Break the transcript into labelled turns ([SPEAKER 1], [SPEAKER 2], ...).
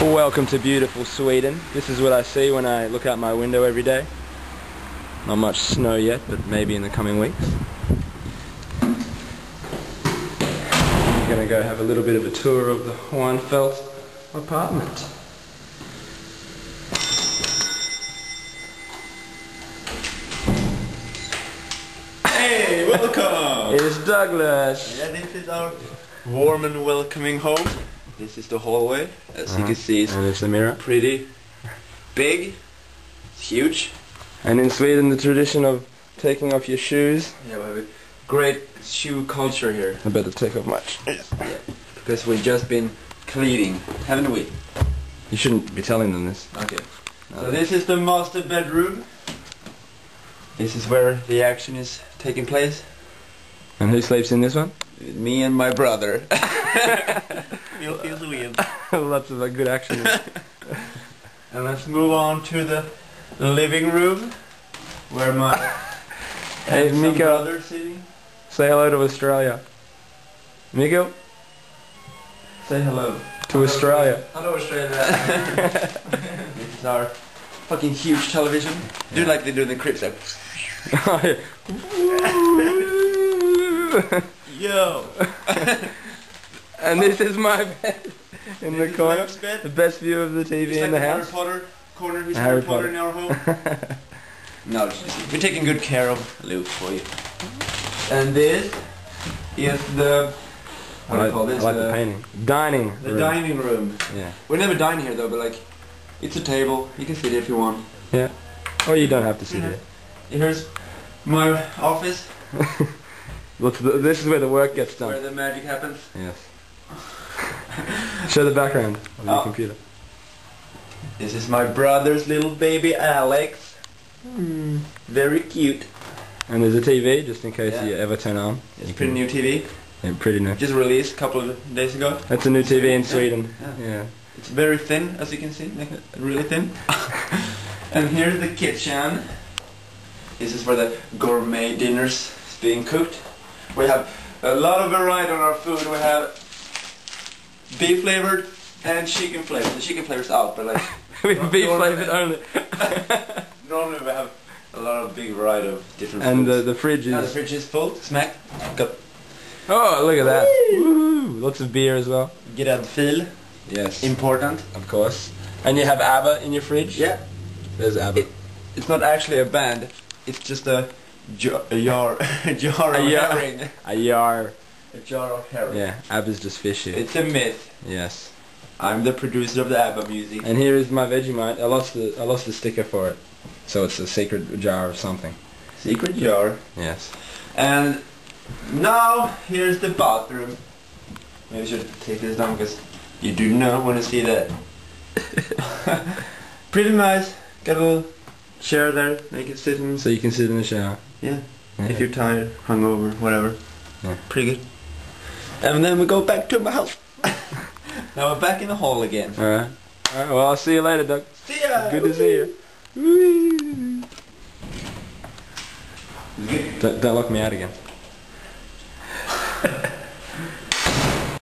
[SPEAKER 1] Welcome to beautiful Sweden. This is what I see when I look out my window every day. Not much snow yet, but maybe in the coming weeks. I'm going to go have a little bit of a tour of the Stjernfelt apartment.
[SPEAKER 2] Hey, welcome!
[SPEAKER 1] It's Douglas!
[SPEAKER 2] Yeah, this is our warm and welcoming home. This is the hallway. As you can see,
[SPEAKER 1] and it's the mirror.
[SPEAKER 2] Pretty big. It's huge.
[SPEAKER 1] And in Sweden, the tradition of taking off your shoes.
[SPEAKER 2] Yeah, we have a great shoe culture here.
[SPEAKER 1] I better take off my
[SPEAKER 2] Yeah, because we've just been cleaning, haven't we?
[SPEAKER 1] You shouldn't be telling them this.
[SPEAKER 2] Okay. So this is the master bedroom. This is where the action is taking place.
[SPEAKER 1] And who sleeps in this one?
[SPEAKER 2] Me and my brother. Feels weird.
[SPEAKER 1] Lots of good action.
[SPEAKER 2] And let's move on to the living room, where my
[SPEAKER 1] Hey, Miko.
[SPEAKER 2] brother sitting.
[SPEAKER 1] Say hello to Australia. Miko,
[SPEAKER 2] Say hello.
[SPEAKER 1] to Australia.
[SPEAKER 2] Hello, Australia. This is our fucking huge television. Do like they do in the Crips, like. Yo.
[SPEAKER 1] And this is my bed in the
[SPEAKER 2] This is
[SPEAKER 1] corner.
[SPEAKER 2] Leif's bed.
[SPEAKER 1] The best view of the TV
[SPEAKER 2] It's
[SPEAKER 1] in
[SPEAKER 2] like
[SPEAKER 1] the
[SPEAKER 2] Harry
[SPEAKER 1] house.
[SPEAKER 2] Potter corner. He's
[SPEAKER 1] Harry
[SPEAKER 2] Harry Potter in our home. No, we're taking good care of Luke for you. And this is the what do you call this?
[SPEAKER 1] I like the painting. Dining
[SPEAKER 2] The
[SPEAKER 1] room.
[SPEAKER 2] dining room.
[SPEAKER 1] Yeah.
[SPEAKER 2] We never dine here though, but like, it's a table. You can sit here if you want.
[SPEAKER 1] Yeah. Or you don't have to sit here.
[SPEAKER 2] Here's my office,
[SPEAKER 1] Look, this is where the work gets
[SPEAKER 2] where
[SPEAKER 1] done.
[SPEAKER 2] the magic happens.
[SPEAKER 1] Yes. Show the background of your
[SPEAKER 2] Oh.
[SPEAKER 1] computer.
[SPEAKER 2] This is my brother's little baby Alex. Very cute.
[SPEAKER 1] And there's a TV, just in case
[SPEAKER 2] Yeah.
[SPEAKER 1] you ever turn on.
[SPEAKER 2] It's
[SPEAKER 1] You
[SPEAKER 2] pretty
[SPEAKER 1] can-
[SPEAKER 2] new TV.
[SPEAKER 1] Yeah, pretty new.
[SPEAKER 2] Just released a couple of days ago.
[SPEAKER 1] That's a new TV in
[SPEAKER 2] Yeah.
[SPEAKER 1] Sweden.
[SPEAKER 2] Yeah.
[SPEAKER 1] Yeah.
[SPEAKER 2] It's very thin, as you can see, like really thin. And here's the kitchen. This is where the gourmet dinners is being cooked. We have a lot of variety on our food. We have beef flavored and chicken flavored. The chicken flavor's out, but like
[SPEAKER 1] With beef flavored only.
[SPEAKER 2] normally we have a lot of big variety of different
[SPEAKER 1] And
[SPEAKER 2] foods.
[SPEAKER 1] the fridge
[SPEAKER 2] Now the
[SPEAKER 1] is...
[SPEAKER 2] fridge is full. Smack. Got
[SPEAKER 1] Oh, look at that. Woohoo! Lots of beer as well.
[SPEAKER 2] get a feel.
[SPEAKER 1] Yes.
[SPEAKER 2] Important.
[SPEAKER 1] Of course. And you have ABBA in your fridge?
[SPEAKER 2] Yeah.
[SPEAKER 1] There's ABBA.
[SPEAKER 2] It's not actually a band. It's just a jar of herring.
[SPEAKER 1] A jar.
[SPEAKER 2] A jar of herring.
[SPEAKER 1] Yeah, ABBA's just fishy.
[SPEAKER 2] It's a myth.
[SPEAKER 1] Yes.
[SPEAKER 2] I'm the producer of the ABBA music.
[SPEAKER 1] And here is my Vegemite. I lost the sticker for it. So it's a secret jar or something.
[SPEAKER 2] Secret jar.
[SPEAKER 1] Yes.
[SPEAKER 2] And now here's the bathroom. Maybe I should take this down because you do not want to see that. Pretty nice. Got a little chair there. Make it sit in.
[SPEAKER 1] So you can sit in the shower.
[SPEAKER 2] Yeah.
[SPEAKER 1] Yeah.
[SPEAKER 2] If you're tired, hungover, whatever.
[SPEAKER 1] Yeah.
[SPEAKER 2] Pretty good. And then we go back to my house. Now we're back in the hall again.
[SPEAKER 1] Alright. Alright, well I'll see you later, Doug.
[SPEAKER 2] See ya!
[SPEAKER 1] Good to see you. Whee! Don't lock me out again.